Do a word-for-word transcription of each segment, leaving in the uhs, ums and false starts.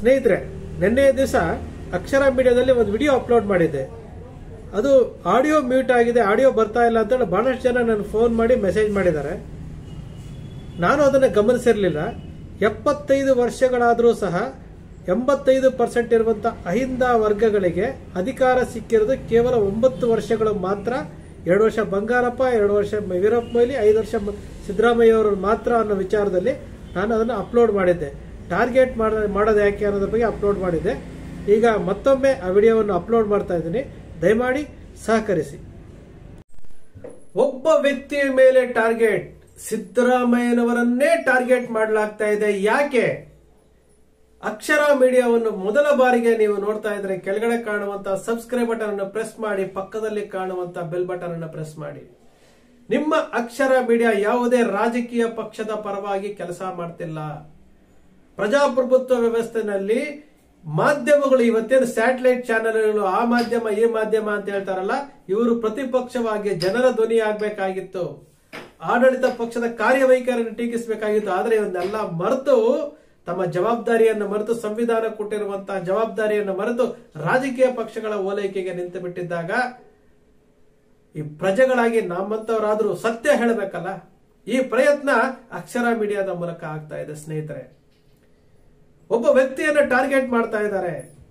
ಸ್ನೇಹಿತರೆ, ನಿನ್ನೆ ದಿವಸ ಅಕ್ಷರ ಮೀಡಿಯಾದಲ್ಲಿ ಒಂದು ವಿಡಿಯೋ ಅಪ್ಲೋಡ್ ಮಾಡಿದ್ದೆ. ಅದು ಆಡಿಯೋ ಮ್ಯೂಟ್ ಆಗಿದೆ, ಆಡಿಯೋ ಬರ್ತಾ ಇಲ್ಲ ಅಂತ ಹೇಳಿ ಬಹಳಷ್ಟು ಜನ ನನ್ನ ಫೋನ್ ಮಾಡಿ ಮೆಸೇಜ್ ಮಾಡಿದ್ದಾರೆ. ನಾನು ಅದನ್ನು ಗಮನಿಸಿರಲಿಲ್ಲ. ಎಪ್ಪತ್ತೈದು ವರ್ಷಗಳಾದರೂ ಸಹ ಎಂಬತ್ತೈದು ಪರ್ಸೆಂಟ್ ಇರುವಂತಹ ಅಹಿಂದ ವರ್ಗಗಳಿಗೆ ಅಧಿಕಾರ ಸಿಕ್ಕಿರೋದು ಕೇವಲ ಒಂಬತ್ತು ವರ್ಷಗಳು ಮಾತ್ರ. ಎರಡು ವರ್ಷ ಬಂಗಾರಪ್ಪ, ಎರಡು ವರ್ಷ ವೀರಪ್ಪ ಮೊಯ್ಲಿ, ಐದು ವರ್ಷ ಸಿದ್ದರಾಮಯ್ಯ ಅವರು ಮಾತ್ರ ಅನ್ನೋ ವಿಚಾರದಲ್ಲಿ ನಾನು ಅದನ್ನು ಅಪ್ಲೋಡ್ ಮಾಡಿದ್ದೆ. ಟಾರ್ಗೆಟ್ ಮಾಡೋದು ಯಾಕೆ ಅನ್ನೋದ್ರ ಬಗ್ಗೆ ಅಪ್ಲೋಡ್ ಮಾಡಿದ್ದೆ. ಈಗ ಮತ್ತೊಮ್ಮೆ ಆ ವಿಡಿಯೋವನ್ನು ಅಪ್ಲೋಡ್ ಮಾಡ್ತಾ ಇದ್ದೀನಿ, ದಯಮಾಡಿ ಸಹಕರಿಸಿ. ಒಬ್ಬ ವ್ಯಕ್ತಿಯ ಮೇಲೆ ಟಾರ್ಗೆಟ್, ಸಿದ್ದರಾಮಯ್ಯನವರನ್ನೇ ಟಾರ್ಗೆಟ್ ಮಾಡಲಾಗ್ತಾ ಇದೆ. ಯಾಕೆ? ಅಕ್ಷರ ಮೀಡಿಯಾವನ್ನು ಮೊದಲ ಬಾರಿಗೆ ನೀವು ನೋಡ್ತಾ ಇದ್ರೆ ಕೆಳಗಡೆ ಕಾಣುವಂತಹ ಸಬ್ಸ್ಕ್ರೈಬ್ ಬಟನ್ ಅನ್ನು ಪ್ರೆಸ್ ಮಾಡಿ, ಪಕ್ಕದಲ್ಲಿ ಕಾಣುವಂತಹ ಬೆಲ್ ಬಟನ್ ಅನ್ನು ಪ್ರೆಸ್ ಮಾಡಿ. ನಿಮ್ಮ ಅಕ್ಷರ ಮೀಡಿಯಾ ಯಾವುದೇ ರಾಜಕೀಯ ಪಕ್ಷದ ಪರವಾಗಿ ಕೆಲಸ ಮಾಡ್ತಿಲ್ಲ. ಪ್ರಜಾಪ್ರಭುತ್ವ ವ್ಯವಸ್ಥೆನಲ್ಲಿ ಮಾಧ್ಯಮಗಳು ಇವತ್ತೇನು ಸ್ಯಾಟಲೈಟ್ ಚಾನೆಲ್ಗಳು, ಆ ಮಾಧ್ಯಮ ಈ ಮಾಧ್ಯಮ ಅಂತ ಹೇಳ್ತಾರಲ್ಲ, ಇವರು ಪ್ರತಿಪಕ್ಷವಾಗಿ ಜನರ ಧ್ವನಿ ಆಗ್ಬೇಕಾಗಿತ್ತು, ಆಡಳಿತ ಪಕ್ಷದ ಕಾರ್ಯವೈಖರಿಯನ್ನು ಟೀಕಿಸಬೇಕಾಗಿತ್ತು. ಆದ್ರೆ ಇವನ್ನೆಲ್ಲ ಮರೆತು, ತಮ್ಮ ಜವಾಬ್ದಾರಿಯನ್ನು ಮರೆತು, ಸಂವಿಧಾನ ಕೊಟ್ಟಿರುವಂತಹ ಜವಾಬ್ದಾರಿಯನ್ನು ಮರೆತು ರಾಜಕೀಯ ಪಕ್ಷಗಳ ಓಲೈಕೆಗೆ ನಿಂತು ಬಿಟ್ಟಿದ್ದಾಗ ಈ ಪ್ರಜೆಗಳಾಗಿ ನಮ್ಮಂತವರಾದ್ರೂ ಸತ್ಯ ಹೇಳಬೇಕಲ್ಲ. ಈ ಪ್ರಯತ್ನ ಅಕ್ಷರ ಮೀಡಿಯಾದ ಮೂಲಕ ಆಗ್ತಾ ಇದೆ. ಸ್ನೇಹಿತರೆ, ಒಬ್ಬ ವ್ಯಕ್ತಿಯನ್ನು ಟಾರ್ಗೆಟ್ ಮಾಡ್ತಾ ಇದ್ದಾರೆ.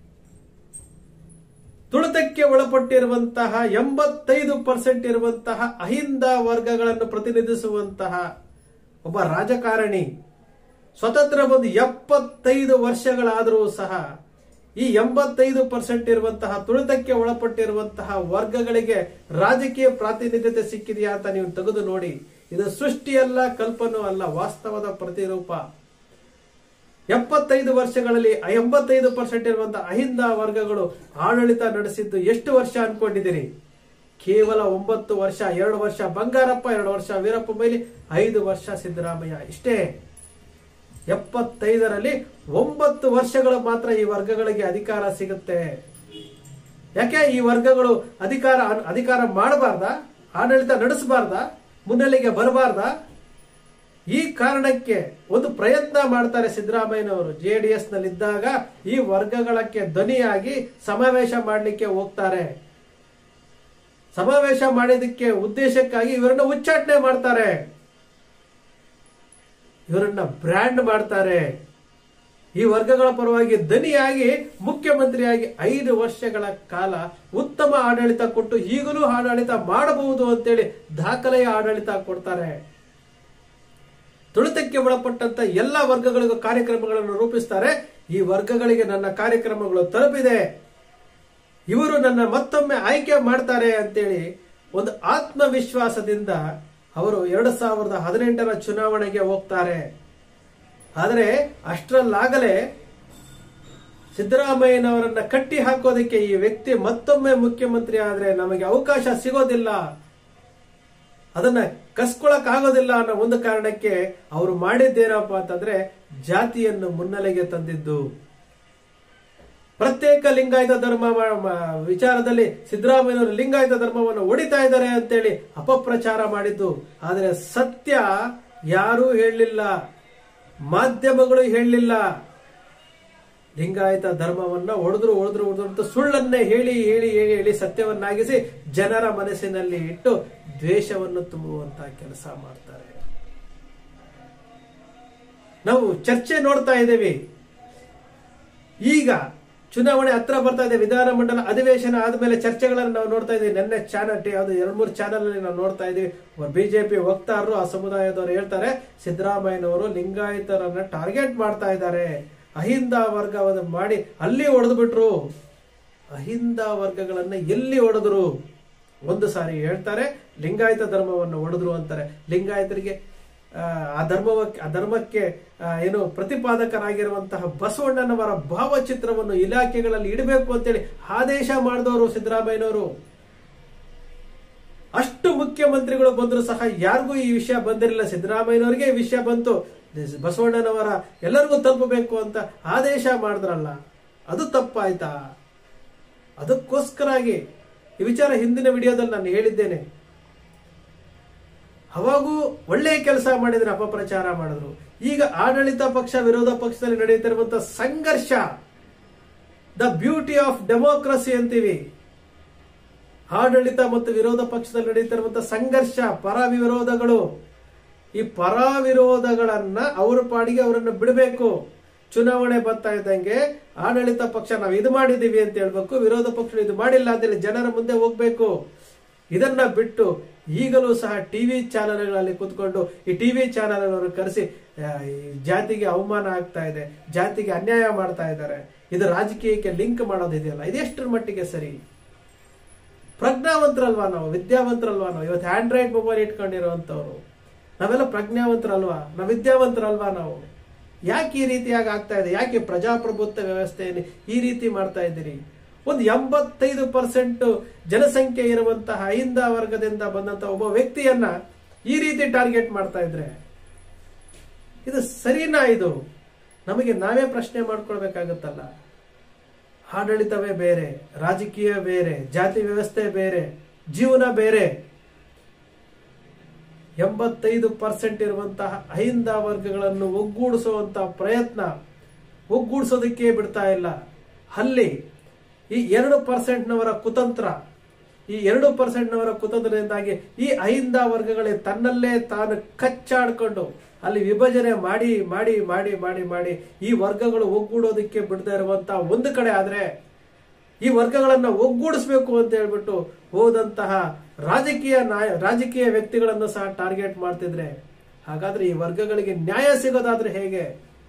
ತುಳಿತಕ್ಕೆ ಒಳಪಟ್ಟಿರುವಂತಹ ಎಂಬತ್ತೈದು ಪರ್ಸೆಂಟ್ ಇರುವಂತಹ ಅಹಿಂದ ವರ್ಗಗಳನ್ನು ಪ್ರತಿನಿಧಿಸುವಂತಹ ಒಬ್ಬ ರಾಜಕಾರಣಿ ಸ್ವತಂತ್ರ ಬಂದು ಎಪ್ಪತ್ತೈದು ವರ್ಷಗಳಾದರೂ ಸಹ ಈ ಎಂಬತ್ತೈದು ಪರ್ಸೆಂಟ್ ಇರುವಂತಹ ತುಳಿತಕ್ಕೆ ಒಳಪಟ್ಟಿರುವಂತಹ ವರ್ಗಗಳಿಗೆ ರಾಜಕೀಯ ಪ್ರಾತಿನಿಧ್ಯತೆ ಸಿಕ್ಕಿದೆಯಾ ಅಂತ ನೀವು ತೆಗೆದು ನೋಡಿ. ಇದು ಸೃಷ್ಟಿಯಲ್ಲ, ಕಲ್ಪನೂ ಅಲ್ಲ, ವಾಸ್ತವದ ಪ್ರತಿರೂಪ. ಎಪ್ಪತ್ತೈದು ವರ್ಷಗಳಲ್ಲಿ ಎಂಬತ್ತೈದು ಪರ್ಸೆಂಟ್ ಇರುವಂತಹ ಅಹಿಂದ ವರ್ಗಗಳು ಆಡಳಿತ ನಡೆಸಿದ್ದು ಎಷ್ಟು ವರ್ಷ ಅನ್ಕೊಂಡಿದ್ದೀರಿ? ಕೇವಲ ಒಂಬತ್ತು ವರ್ಷ. ಎರಡು ವರ್ಷ ಬಂಗಾರಪ್ಪ, ಎರಡು ವರ್ಷ ವೀರಪ್ಪ ಮೊಯ್ಲಿ, ಐದು ವರ್ಷ ಸಿದ್ದರಾಮಯ್ಯ. ಇಷ್ಟೇ. ಎಪ್ಪತ್ತೈದರಲ್ಲಿ ಒಂಬತ್ತು ವರ್ಷಗಳು ಮಾತ್ರ ಈ ವರ್ಗಗಳಿಗೆ ಅಧಿಕಾರ ಸಿಗುತ್ತೆ. ಯಾಕೆ ಈ ವರ್ಗಗಳು ಅಧಿಕಾರ ಅಧಿಕಾರ ಮಾಡಬಾರ್ದ? ಆಡಳಿತ ನಡೆಸಬಾರ್ದ? ಮುನ್ನೆಲೆಗೆ ಬರಬಾರ್ದ? ಈ ಕಾರಣಕ್ಕೆ ಒಂದು ಪ್ರಯತ್ನ ಮಾಡ್ತಾರೆ ಸಿದ್ದರಾಮಯ್ಯನವರು. ಜೆಡಿಎಸ್ ನಲ್ಲಿದ್ದಾಗ ಈ ವರ್ಗಗಳಕ್ಕೆ ಧ್ವನಿಯಾಗಿ ಸಮಾವೇಶ ಮಾಡಲಿಕ್ಕೆ ಹೋಗ್ತಾರೆ. ಸಮಾವೇಶ ಮಾಡಿದಕ್ಕೆ ಉದ್ದೇಶಕ್ಕಾಗಿ ಇವರನ್ನ ಉಚ್ಚಾಟನೆ ಮಾಡ್ತಾರೆ, ಇವರನ್ನ ಬ್ರ್ಯಾಂಡ್ ಮಾಡ್ತಾರೆ. ಈ ವರ್ಗಗಳ ಪರವಾಗಿ ಧ್ವನಿಯಾಗಿ ಮುಖ್ಯಮಂತ್ರಿಯಾಗಿ ಐದು ವರ್ಷಗಳ ಕಾಲ ಉತ್ತಮ ಆಡಳಿತ ಕೊಟ್ಟು ಈಗಲೂ ಆಡಳಿತ ಮಾಡಬಹುದು ಅಂತೇಳಿ ದಾಖಲೆಯ ಆಡಳಿತ ಕೊಡ್ತಾರೆ. ತುಳಿತಕ್ಕೆ ಒಳಪಟ್ಟಂತ ಎಲ್ಲಾ ವರ್ಗಗಳಿಗೂ ಕಾರ್ಯಕ್ರಮಗಳನ್ನು ರೂಪಿಸ್ತಾರೆ. ಈ ವರ್ಗಗಳಿಗೆ ನನ್ನ ಕಾರ್ಯಕ್ರಮಗಳು ತಲುಪಿದೆ, ಇವರು ನನ್ನ ಮತ್ತೊಮ್ಮೆ ಆಯ್ಕೆ ಮಾಡ್ತಾರೆ ಅಂತೇಳಿ ಒಂದು ಆತ್ಮವಿಶ್ವಾಸದಿಂದ ಅವರು ಎರಡು ಸಾವಿರದ ಹದಿನೆಂಟರ ಚುನಾವಣೆಗೆ ಹೋಗ್ತಾರೆ. ಆದರೆ ಅಷ್ಟರಲ್ಲಾಗಲೇ ಸಿದ್ದರಾಮಯ್ಯನವರನ್ನ ಕಟ್ಟಿ ಹಾಕೋದಕ್ಕೆ ಈ ವ್ಯಕ್ತಿ ಮತ್ತೊಮ್ಮೆ ಮುಖ್ಯಮಂತ್ರಿ ಆದ್ರೆ ನಮಗೆ ಅವಕಾಶ ಸಿಗೋದಿಲ್ಲ, ಅದನ್ನ ಕಸ್ಕೊಳಕ್ ಆಗೋದಿಲ್ಲ ಅನ್ನೋ ಒಂದು ಕಾರಣಕ್ಕೆ ಅವರು ಮಾಡಿದ್ದೇನಪ್ಪ ಅಂತಂದ್ರೆ ಜಾತಿಯನ್ನು ಮುನ್ನೆಲೆಗೆ ತಂದಿದ್ದು. ಪ್ರತ್ಯೇಕ ಲಿಂಗಾಯತ ಧರ್ಮ ವಿಚಾರದಲ್ಲಿ ಸಿದ್ದರಾಮಯ್ಯನವರು ಲಿಂಗಾಯತ ಧರ್ಮವನ್ನು ಒಡಿತಾ ಇದ್ದಾರೆ ಅಂತೇಳಿ ಅಪಪ್ರಚಾರ ಮಾಡಿದ್ದು. ಆದರೆ ಸತ್ಯ ಯಾರೂ ಹೇಳಲಿಲ್ಲ, ಮಾಧ್ಯಮಗಳು ಹೇಳಲಿಲ್ಲ. ಲಿಂಗಾಯತ ಧರ್ಮವನ್ನ ಒಡೆದ್ರು ಒಡೆದ್ರು ಒಡೆದ್ರು ಸುಳ್ಳನ್ನೇ ಹೇಳಿ ಹೇಳಿ ಹೇಳಿ ಹೇಳಿ ಸತ್ಯವನ್ನಾಗಿಸಿ ಜನರ ಮನಸ್ಸಿನಲ್ಲಿ ಇಟ್ಟು ದ್ವೇಷವನ್ನು ತುಂಬುವಂತಹ ಕೆಲಸ ಮಾಡ್ತಾರೆ. ನಾವು ಚರ್ಚೆ ನೋಡ್ತಾ ಇದ್ದೇವೆ. ಈಗ ಚುನಾವಣೆ ಹತ್ರ ಬರ್ತಾ ಇದೆ, ವಿಧಾನಮಂಡಲ ಅಧಿವೇಶನ ಆದ್ಮೇಲೆ ಚರ್ಚೆಗಳನ್ನು ನಾವು ನೋಡ್ತಾ ಇದ್ದೀವಿ. ನೆನ್ನೆ ಚಾನಲ್ ಯಾವ್ದು ಎರಡು ಮೂರು ಚಾನಲ್ ಅಲ್ಲಿ ನಾವು ನೋಡ್ತಾ ಇದೀವಿ. ಬಿಜೆಪಿ ವಕ್ತಾರರು, ಆ ಸಮುದಾಯದವರು ಹೇಳ್ತಾರೆ ಸಿದ್ದರಾಮಯ್ಯನವರು ಲಿಂಗಾಯತರನ್ನ ಟಾರ್ಗೆಟ್ ಮಾಡ್ತಾ ಇದ್ದಾರೆ, ಅಹಿಂದ ವರ್ಗವನ್ನು ಮಾಡಿ ಅಲ್ಲಿ ಹೊಡೆದು ಬಿಟ್ರು. ಅಹಿಂದ ವರ್ಗಗಳನ್ನ ಎಲ್ಲಿ ಹೊಡೆದ್ರು? ಒಂದು ಸಾರಿ ಹೇಳ್ತಾರೆ ಲಿಂಗಾಯತ ಧರ್ಮವನ್ನು ಹೊಡೆದ್ರು ಅಂತಾರೆ. ಲಿಂಗಾಯತರಿಗೆ ಆ ಧರ್ಮಕ್ಕೆ ಆ ಧರ್ಮಕ್ಕೆ ಏನು ಪ್ರತಿಪಾದಕರಾಗಿರುವಂತಹ ಬಸವಣ್ಣನವರ ಭಾವಚಿತ್ರವನ್ನು ಇಲಾಖೆಗಳಲ್ಲಿ ಇಡಬೇಕು ಅಂತೇಳಿ ಆದೇಶ ಮಾಡಿದವರು ಸಿದ್ದರಾಮಯ್ಯನವರು. ಅಷ್ಟು ಮುಖ್ಯಮಂತ್ರಿಗಳು ಬಂದ್ರು ಸಹ ಯಾರಿಗೂ ಈ ವಿಷಯ ಬಂದಿರಲಿಲ್ಲ. ಸಿದ್ದರಾಮಯ್ಯನವರಿಗೆ ಈ ವಿಷಯ ಬಂತು, ಬಸವಣ್ಣನವರ ಎಲ್ಲರಿಗೂ ತಲುಪಬೇಕು ಅಂತ ಆದೇಶ ಮಾಡಿದ್ರಲ್ಲ, ಅದು ತಪ್ಪಾಯ್ತಾ? ಅದಕ್ಕೋಸ್ಕರಾಗಿ ಈ ವಿಚಾರ ಹಿಂದಿನ ವಿಡಿಯೋದಲ್ಲಿ ನಾನು ಹೇಳಿದ್ದೇನೆ. ಅವಾಗೂ ಒಳ್ಳೆಯ ಕೆಲಸ ಮಾಡಿದ್ರೆ ಅಪಪ್ರಚಾರ ಮಾಡಿದ್ರು. ಈಗ ಆಡಳಿತ ಪಕ್ಷ ವಿರೋಧ ಪಕ್ಷದಲ್ಲಿ ನಡೆಯುತ್ತಿರುವಂತಹ ಸಂಘರ್ಷ ದ ಬ್ಯೂಟಿ ಆಫ್ ಡೆಮೋಕ್ರಸಿ ಅಂತೀವಿ. ಆಡಳಿತ ಮತ್ತು ವಿರೋಧ ಪಕ್ಷದಲ್ಲಿ ನಡೀತಿರುವಂತಹ ಸಂಘರ್ಷ, ಪರ ವಿರೋಧಗಳು, ಈ ಪರ ವಿರೋಧಗಳನ್ನ ಅವರ ಪಾಡಿಗೆ ಅವರನ್ನು ಬಿಡಬೇಕು. ಚುನಾವಣೆ ಬರ್ತಾ ಇದ್ದಂಗೆ ಆಡಳಿತ ಪಕ್ಷ ನಾವು ಇದು ಮಾಡಿದೀವಿ ಅಂತ ಹೇಳ್ಬೇಕು, ವಿರೋಧ ಪಕ್ಷ ಇದು ಮಾಡಿಲ್ಲ ಅಂತೇಳಿ ಜನರ ಮುಂದೆ ಹೋಗ್ಬೇಕು. ಇದನ್ನ ಬಿಟ್ಟು ಈಗಲೂ ಸಹ ಟಿವಿ ಚಾನೆಲ್ಗಳಲ್ಲಿ ಕೂತ್ಕೊಂಡು ಈ ಟಿವಿ ಚಾನೆಲ್ಗಳನ್ನು ಕರೆಸಿ ಜಾತಿಗೆ ಅವಮಾನ ಆಗ್ತಾ ಇದೆ, ಜಾತಿಗೆ ಅನ್ಯಾಯ ಮಾಡ್ತಾ ಇದ್ದಾರೆ, ಇದು ರಾಜಕೀಯಕ್ಕೆ ಲಿಂಕ್ ಮಾಡೋದಿದೆಯಲ್ಲ, ಇದೆಷ್ಟರ ಮಟ್ಟಿಗೆ ಸರಿ? ಪ್ರಜ್ಞಾವಂತರಲ್ವಾ ನಾವು, ವಿದ್ಯಾವಂತರಲ್ವಾ ನಾವು? ಇವತ್ತು ಆಂಡ್ರಾಯ್ಡ್ ಮೊಬೈಲ್ ಇಟ್ಕೊಂಡಿರುವಂತವ್ರು ನಾವೆಲ್ಲ ಪ್ರಜ್ಞಾವಂತರಲ್ವಾ, ನಾವು ವಿದ್ಯಾವಂತರಲ್ವಾ ನಾವು? ಯಾಕೆ ಈ ರೀತಿಯಾಗಿ ಆಗ್ತಾ ಇದೆ? ಯಾಕೆ ಪ್ರಜಾಪ್ರಭುತ್ವ ವ್ಯವಸ್ಥೆಯನ್ನು ಈ ರೀತಿ ಮಾಡ್ತಾ ಇದ್ದೀರಿ? ಒಂದು ಎಂಬತ್ತೈದು ಪರ್ಸೆಂಟ್ ಜನಸಂಖ್ಯೆ ಇರುವಂತಹ ಅಹಿಂದ ವರ್ಗದಿಂದ ಬಂದಂತಹ ಒಬ್ಬ ವ್ಯಕ್ತಿಯನ್ನ ಈ ರೀತಿ ಟಾರ್ಗೆಟ್ ಮಾಡ್ತಾ ಇದ್ರೆ ಇದು ಸರಿನಾ? ಇದು ನಮಗೆ ನಾವೇ ಪ್ರಶ್ನೆ ಮಾಡ್ಕೊಳ್ಬೇಕಾಗತ್ತಲ್ಲ. ಆಡಳಿತವೇ ಬೇರೆ, ರಾಜಕೀಯ ಬೇರೆ, ಜಾತಿ ವ್ಯವಸ್ಥೆ ಬೇರೆ, ಜೀವನ ಬೇರೆ. ಎಂಬತ್ತೈದು ಪರ್ಸೆಂಟ್ ಇರುವಂತಹ ಅಹಿಂದ ವರ್ಗಗಳನ್ನು ಒಗ್ಗೂಡಿಸುವಂತಹ ಪ್ರಯತ್ನ ಒಗ್ಗೂಡಿಸೋದಕ್ಕೆ ಬಿಡ್ತಾ ಇಲ್ಲ. ಅಲ್ಲಿ ಈ ಎರಡು ಪರ್ಸೆಂಟ್ನವರ ಕುತಂತ್ರ, ಈ ಎರಡು ಪರ್ಸೆಂಟ್ನವರ ಕುತಂತ್ರದಿಂದಾಗಿ ಈ ಅಹಿಂದ ವರ್ಗಗಳೇ ತನ್ನಲ್ಲೇ ತಾನು ಕಚ್ಚಾಡ್ಕೊಂಡು ಅಲ್ಲಿ ವಿಭಜನೆ ಮಾಡಿ ಮಾಡಿ ಮಾಡಿ ಮಾಡಿ ಮಾಡಿ ಈ ವರ್ಗಗಳು ಒಗ್ಗೂಡೋದಕ್ಕೆ ಬಿಡದೇ ಇರುವಂತಹ ಒಂದು ಕಡೆ ಆದ್ರೆ, ಈ ವರ್ಗಗಳನ್ನ ಒಗ್ಗೂಡಿಸಬೇಕು ಅಂತ ಹೇಳ್ಬಿಟ್ಟು ಹೋದಂತಹ ರಾಜಕೀಯ ನಾಯ ರಾಜಕೀಯ ವ್ಯಕ್ತಿಗಳನ್ನು ಸಹ ಟಾರ್ಗೆಟ್ ಮಾಡ್ತಿದ್ರೆ, ಹಾಗಾದ್ರೆ ಈ ವರ್ಗಗಳಿಗೆ ನ್ಯಾಯ ಸಿಗೋದಾದ್ರೆ ಹೇಗೆ?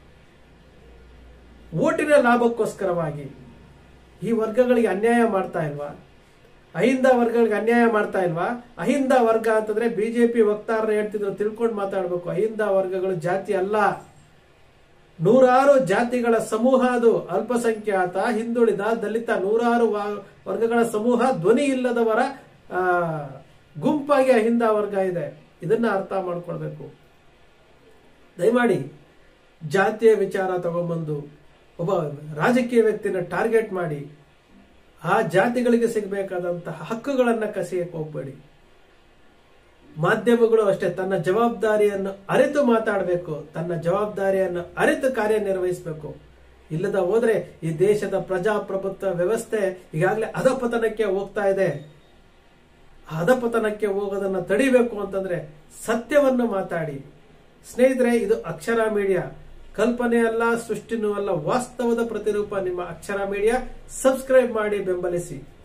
ಓಟಿನ ಲಾಭಕ್ಕೋಸ್ಕರವಾಗಿ ಈ ವರ್ಗಗಳಿಗೆ ಅನ್ಯಾಯ ಮಾಡ್ತಾ ಇಲ್ವಾ? ಅಹಿಂದ ವರ್ಗಗಳಿಗೆ ಅನ್ಯಾಯ ಮಾಡ್ತಾ ಇಲ್ವಾ? ಅಹಿಂದ ವರ್ಗ ಅಂತಂದ್ರೆ ಬಿಜೆಪಿ ವಕ್ತಾರರು ಹೇಳ್ತಿದ್ರು, ತಿಳ್ಕೊಂಡು ಮಾತಾಡ್ಬೇಕು. ಅಹಿಂದ ವರ್ಗಗಳು ಜಾತಿ ಅಲ್ಲ, ನೂರಾರು ಜಾತಿಗಳ ಸಮೂಹ ಅದು. ಅಲ್ಪಸಂಖ್ಯಾತ, ಹಿಂದುಳಿದ, ದಲಿತ, ನೂರಾರು ವರ್ಗಗಳ ಸಮೂಹ, ಧ್ವನಿ ಇಲ್ಲದವರ ಆ ಗುಂಪಾಗಿ ಅಹಿಂದ ವರ್ಗ ಇದೆ. ಇದನ್ನ ಅರ್ಥ ಮಾಡ್ಕೊಳ್ಬೇಕು. ದಯಮಾಡಿ ಜಾತಿಯ ವಿಚಾರ ತಗೊಂಡ್ಬಂದು ಒಬ್ಬ ರಾಜಕೀಯ ವ್ಯಕ್ತಿನ ಟಾರ್ಗೆಟ್ ಮಾಡಿ ಆ ಜಾತಿಗಳಿಗೆ ಸಿಗಬೇಕಾದಂತಹ ಹಕ್ಕುಗಳನ್ನ ಕಸಿಯಕ್ಕೆ ಹೋಗ್ಬೇಡಿ. ಮಾಧ್ಯಮಗಳು ಅಷ್ಟೇ ತನ್ನ ಜವಾಬ್ದಾರಿಯನ್ನು ಅರಿತು ಮಾತಾಡಬೇಕು, ತನ್ನ ಜವಾಬ್ದಾರಿಯನ್ನು ಅರಿತು ಕಾರ್ಯನಿರ್ವಹಿಸಬೇಕು. ಇಲ್ಲದ ಹೋದ್ರೆ ಈ ದೇಶದ ಪ್ರಜಾಪ್ರಭುತ್ವ ವ್ಯವಸ್ಥೆ ಈಗಾಗಲೇ ಅಧಪತನಕ್ಕೆ ಹೋಗ್ತಾ ಇದೆ. ಅಧಪತನಕ್ಕೆ ಹೋಗೋದನ್ನ ತಡಿಬೇಕು ಅಂತಂದ್ರೆ ಸತ್ಯವನ್ನು ಮಾತಾಡಿ. ಸ್ನೇಹಿತರೆ, ಇದು ಅಕ್ಷರ ಮೀಡಿಯಾ, ಕಲ್ಪನೆ ಅಲ್ಲ, ಸೃಷ್ಟಿನೂ ಅಲ್ಲ, ವಾಸ್ತವದ ಪ್ರತಿರೂಪ ನಿಮ್ಮ ಅಕ್ಷರ ಮೀಡಿಯಾ. ಸಬ್ಸ್ಕ್ರೈಬ್ ಮಾಡಿ, ಬೆಂಬಲಿಸಿ.